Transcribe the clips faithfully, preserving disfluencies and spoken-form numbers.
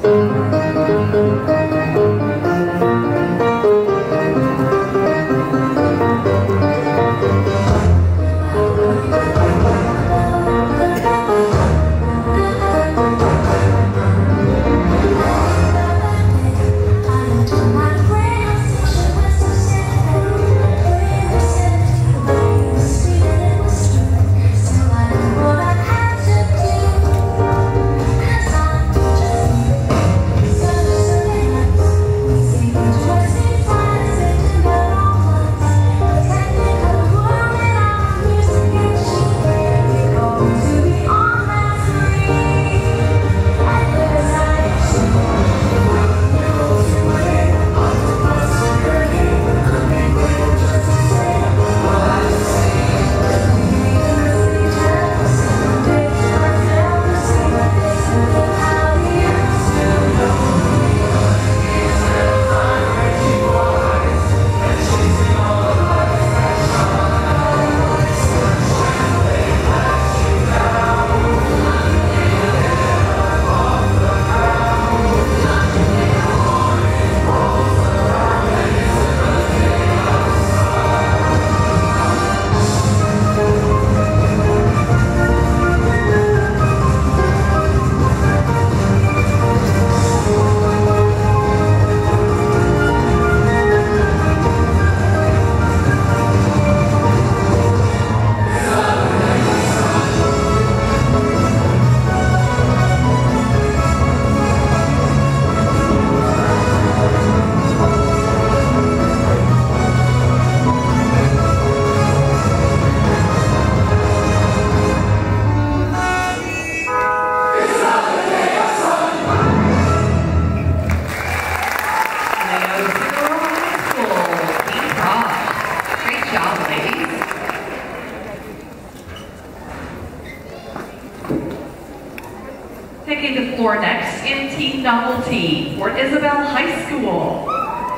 Taking the floor next in Team Novelty, Fort Isabel High School.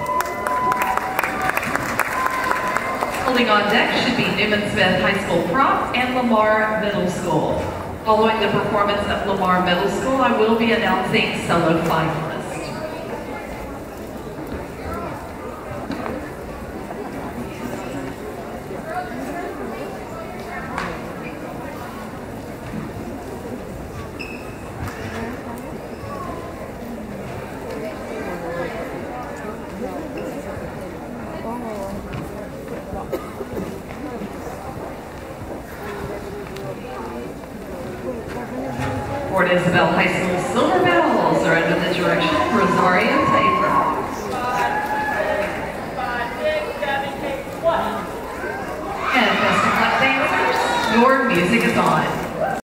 Holding on deck should be Newman Smith High School Prop and Lamar Middle School. Following the performance of Lamar Middle School, I will be announcing solo finalists. Fort Isabel High School silver medals are under the direction of Rosario Taylor. And best of luck dancers, your music is on.